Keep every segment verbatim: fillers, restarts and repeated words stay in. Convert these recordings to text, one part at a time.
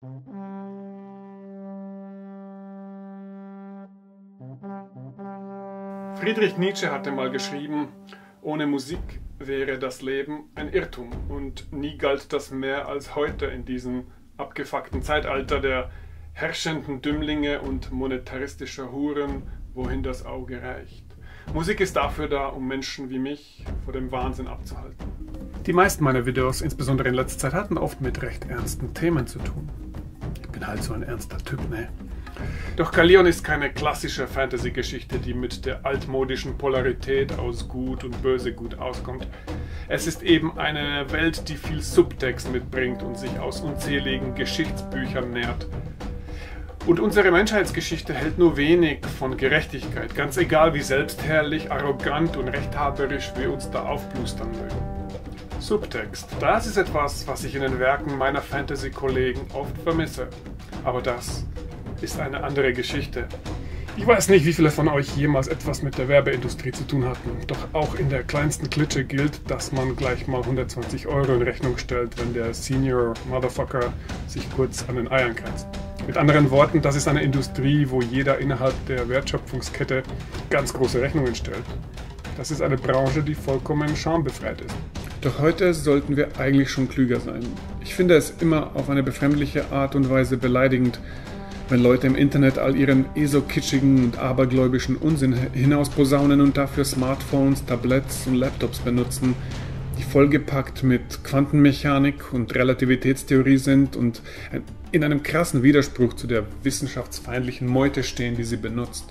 Friedrich Nietzsche hatte mal geschrieben, ohne Musik wäre das Leben ein Irrtum und nie galt das mehr als heute in diesem abgefuckten Zeitalter der herrschenden Dümmlinge und monetaristischer Huren, wohin das Auge reicht. Musik ist dafür da, um Menschen wie mich vor dem Wahnsinn abzuhalten. Die meisten meiner Videos, insbesondere in letzter Zeit, hatten oft mit recht ernsten Themen zu tun. Ich bin halt so ein ernster Typ, ne? Doch Carrion ist keine klassische Fantasy-Geschichte, die mit der altmodischen Polarität aus Gut und Böse gut auskommt. Es ist eben eine Welt, die viel Subtext mitbringt und sich aus unzähligen Geschichtsbüchern nährt. Und unsere Menschheitsgeschichte hält nur wenig von Gerechtigkeit, ganz egal wie selbstherrlich, arrogant und rechthaberisch wir uns da aufplustern mögen. Subtext, das ist etwas, was ich in den Werken meiner Fantasy-Kollegen oft vermisse. Aber das ist eine andere Geschichte. Ich weiß nicht, wie viele von euch jemals etwas mit der Werbeindustrie zu tun hatten, doch auch in der kleinsten Klitsche gilt, dass man gleich mal hundertzwanzig Euro in Rechnung stellt, wenn der Senior Motherfucker sich kurz an den Eiern kratzt. Mit anderen Worten, das ist eine Industrie, wo jeder innerhalb der Wertschöpfungskette ganz große Rechnungen stellt. Das ist eine Branche, die vollkommen schambefreit ist. Doch heute sollten wir eigentlich schon klüger sein. Ich finde es immer auf eine befremdliche Art und Weise beleidigend, wenn Leute im Internet all ihren esokitschigen und abergläubischen Unsinn hinausposaunen und dafür Smartphones, Tablets und Laptops benutzen, die vollgepackt mit Quantenmechanik und Relativitätstheorie sind und in einem krassen Widerspruch zu der wissenschaftsfeindlichen Meute stehen, die sie benutzt.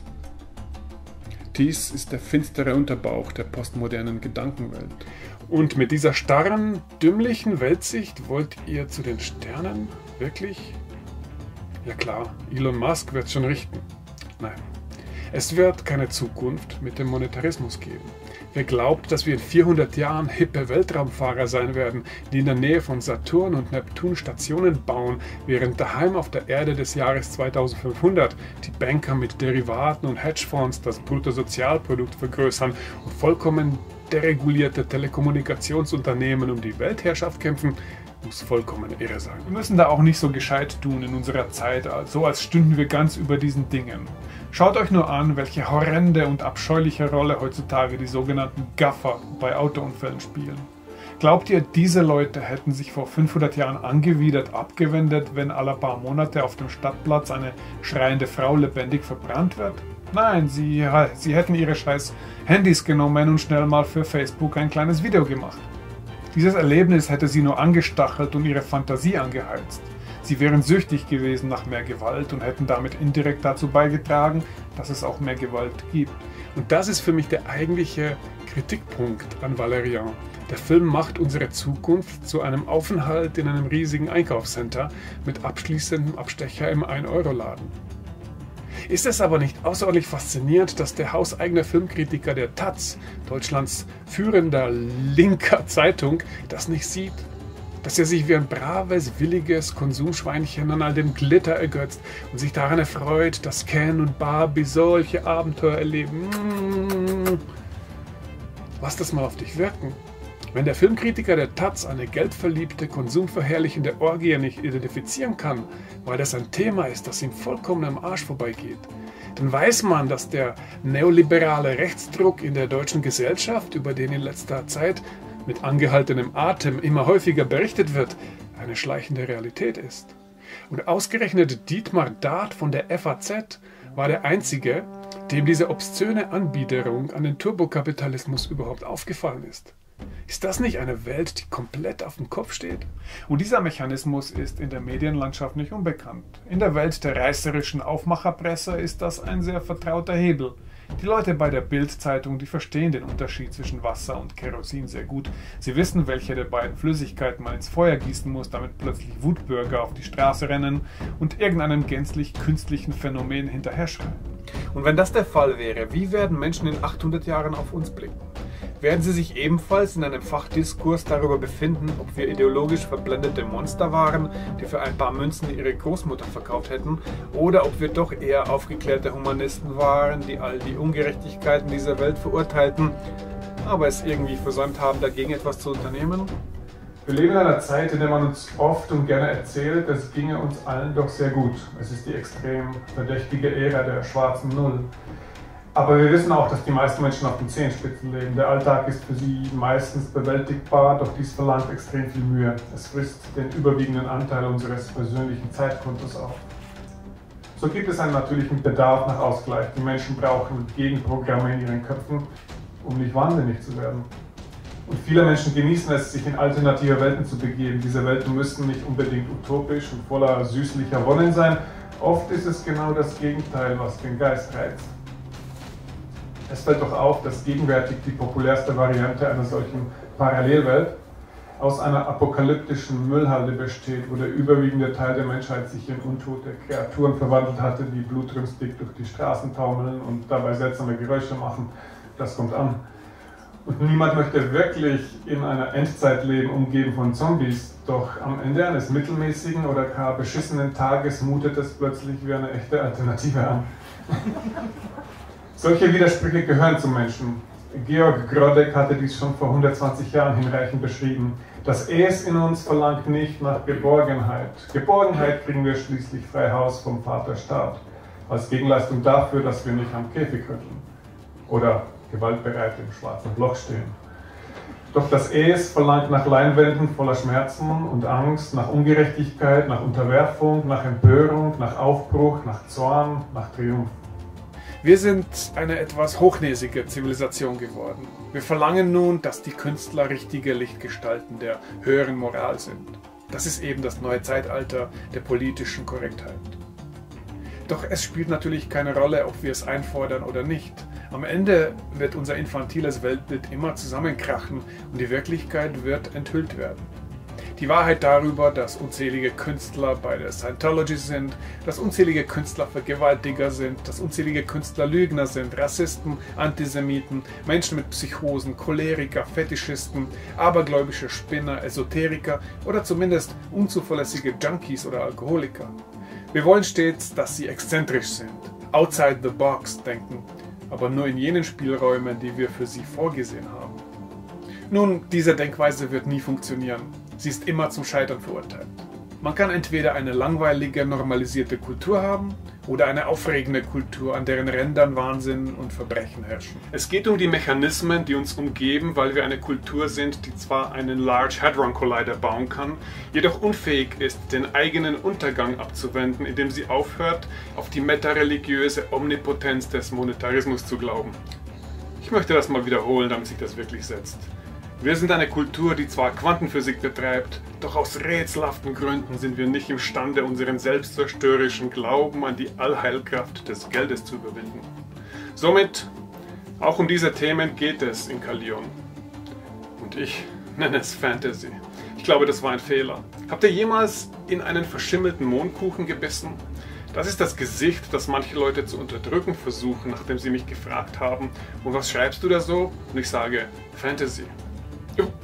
Dies ist der finstere Unterbauch der postmodernen Gedankenwelt. Und mit dieser starren, dümmlichen Weltsicht wollt ihr zu den Sternen? Wirklich? Ja klar, Elon Musk wird es schon richten. Nein, es wird keine Zukunft mit dem Monetarismus geben. Wer glaubt, dass wir in vierhundert Jahren hippe Weltraumfahrer sein werden, die in der Nähe von Saturn und Neptun Stationen bauen, während daheim auf der Erde des Jahres zweitausendfünfhundert die Banker mit Derivaten und Hedgefonds das Bruttosozialprodukt vergrößern und vollkommen deregulierte Telekommunikationsunternehmen um die Weltherrschaft kämpfen, muss vollkommen irre sein. Wir müssen da auch nicht so gescheit tun in unserer Zeit, so als stünden wir ganz über diesen Dingen. Schaut euch nur an, welche horrende und abscheuliche Rolle heutzutage die sogenannten Gaffer bei Autounfällen spielen. Glaubt ihr, diese Leute hätten sich vor fünfhundert Jahren angewidert abgewendet, wenn alle paar Monate auf dem Stadtplatz eine schreiende Frau lebendig verbrannt wird? Nein, sie, sie hätten ihre scheiß Handys genommen und schnell mal für Facebook ein kleines Video gemacht. Dieses Erlebnis hätte sie nur angestachelt und ihre Fantasie angeheizt. Sie wären süchtig gewesen nach mehr Gewalt und hätten damit indirekt dazu beigetragen, dass es auch mehr Gewalt gibt. Und das ist für mich der eigentliche Kritikpunkt an Valerian. Der Film macht unsere Zukunft zu einem Aufenthalt in einem riesigen Einkaufscenter mit abschließendem Abstecher im ein Euro Laden. Ist es aber nicht außerordentlich faszinierend, dass der hauseigene Filmkritiker der Taz, Deutschlands führender linker Zeitung, das nicht sieht? Dass er sich wie ein braves, williges Konsumschweinchen an all dem Glitter ergötzt und sich daran erfreut, dass Ken und Barbie solche Abenteuer erleben. Lass das mal auf dich wirken. Wenn der Filmkritiker der Taz eine geldverliebte, konsumverherrlichende Orgie nicht identifizieren kann, weil das ein Thema ist, das ihm vollkommen am Arsch vorbeigeht, dann weiß man, dass der neoliberale Rechtsdruck in der deutschen Gesellschaft, über den in letzter Zeit mit angehaltenem Atem immer häufiger berichtet wird, eine schleichende Realität ist. Und ausgerechnet Dietmar Dart von der F A Z war der Einzige, dem diese obszöne Anbiederung an den Turbokapitalismus überhaupt aufgefallen ist. Ist das nicht eine Welt, die komplett auf dem Kopf steht? Und dieser Mechanismus ist in der Medienlandschaft nicht unbekannt. In der Welt der reißerischen Aufmacherpresse ist das ein sehr vertrauter Hebel. Die Leute bei der Bild-Zeitung, die verstehen den Unterschied zwischen Wasser und Kerosin sehr gut. Sie wissen, welche der beiden Flüssigkeiten man ins Feuer gießen muss, damit plötzlich Wutbürger auf die Straße rennen und irgendeinem gänzlich künstlichen Phänomen hinterher schreien. Und wenn das der Fall wäre, wie werden Menschen in achthundert Jahren auf uns blicken? Werden sie sich ebenfalls in einem Fachdiskurs darüber befinden, ob wir ideologisch verblendete Monster waren, die für ein paar Münzen ihre Großmutter verkauft hätten, oder ob wir doch eher aufgeklärte Humanisten waren, die all die Ungerechtigkeiten dieser Welt verurteilten, aber es irgendwie versäumt haben, dagegen etwas zu unternehmen? Wir leben in einer Zeit, in der man uns oft und gerne erzählt, es ginge uns allen doch sehr gut. Es ist die extrem verdächtige Ära der schwarzen Null. Aber wir wissen auch, dass die meisten Menschen auf den Zehenspitzen leben. Der Alltag ist für sie meistens bewältigbar, doch dies verlangt extrem viel Mühe. Es frisst den überwiegenden Anteil unseres persönlichen Zeitkontos auf. So gibt es einen natürlichen Bedarf nach Ausgleich. Die Menschen brauchen Gegenprogramme in ihren Köpfen, um nicht wahnsinnig zu werden. Und viele Menschen genießen es, sich in alternative Welten zu begeben. Diese Welten müssen nicht unbedingt utopisch und voller süßlicher Wonnen sein. Oft ist es genau das Gegenteil, was den Geist reizt. Es fällt doch auf, dass gegenwärtig die populärste Variante einer solchen Parallelwelt aus einer apokalyptischen Müllhalde besteht, wo der überwiegende Teil der Menschheit sich in untote Kreaturen verwandelt hatte, die blutrünstig durch die Straßen taumeln und dabei seltsame Geräusche machen. Das kommt an. Und niemand möchte wirklich in einer Endzeit leben, umgeben von Zombies. Doch am Ende eines mittelmäßigen oder gar beschissenen Tages mutet es plötzlich wie eine echte Alternative an. Solche Widersprüche gehören zum Menschen. Georg Grodek hatte dies schon vor hundertzwanzig Jahren hinreichend beschrieben. Das Es in uns verlangt nicht nach Geborgenheit. Geborgenheit kriegen wir schließlich frei Haus vom Vater Staat, als Gegenleistung dafür, dass wir nicht am Käfig rütteln oder gewaltbereit im schwarzen Loch stehen. Doch das Es verlangt nach Leinwänden voller Schmerzen und Angst, nach Ungerechtigkeit, nach Unterwerfung, nach Empörung, nach Aufbruch, nach Zorn, nach Triumph. Wir sind eine etwas hochnäsige Zivilisation geworden. Wir verlangen nun, dass die Künstler richtige Lichtgestalten der höheren Moral sind. Das ist eben das neue Zeitalter der politischen Korrektheit. Doch es spielt natürlich keine Rolle, ob wir es einfordern oder nicht. Am Ende wird unser infantiles Weltbild immer zusammenkrachen und die Wirklichkeit wird enthüllt werden. Die Wahrheit darüber, dass unzählige Künstler bei der Scientology sind, dass unzählige Künstler Vergewaltiger sind, dass unzählige Künstler Lügner sind, Rassisten, Antisemiten, Menschen mit Psychosen, Choleriker, Fetischisten, abergläubische Spinner, Esoteriker oder zumindest unzuverlässige Junkies oder Alkoholiker. Wir wollen stets, dass sie exzentrisch sind, outside the box denken, aber nur in jenen Spielräumen, die wir für sie vorgesehen haben. Nun, diese Denkweise wird nie funktionieren. Sie ist immer zum Scheitern verurteilt. Man kann entweder eine langweilige, normalisierte Kultur haben oder eine aufregende Kultur, an deren Rändern Wahnsinn und Verbrechen herrschen. Es geht um die Mechanismen, die uns umgeben, weil wir eine Kultur sind, die zwar einen Large Hadron Collider bauen kann, jedoch unfähig ist, den eigenen Untergang abzuwenden, indem sie aufhört, auf die metareligiöse Omnipotenz des Monetarismus zu glauben. Ich möchte das mal wiederholen, damit sich das wirklich setzt. Wir sind eine Kultur, die zwar Quantenphysik betreibt, doch aus rätselhaften Gründen sind wir nicht imstande, unseren selbstzerstörerischen Glauben an die Allheilkraft des Geldes zu überwinden. Somit, auch um diese Themen geht es in Kalion. Und ich nenne es Fantasy. Ich glaube, das war ein Fehler. Habt ihr jemals in einen verschimmelten Mondkuchen gebissen? Das ist das Gesicht, das manche Leute zu unterdrücken versuchen, nachdem sie mich gefragt haben, und was schreibst du da so? Und ich sage, Fantasy. Jo.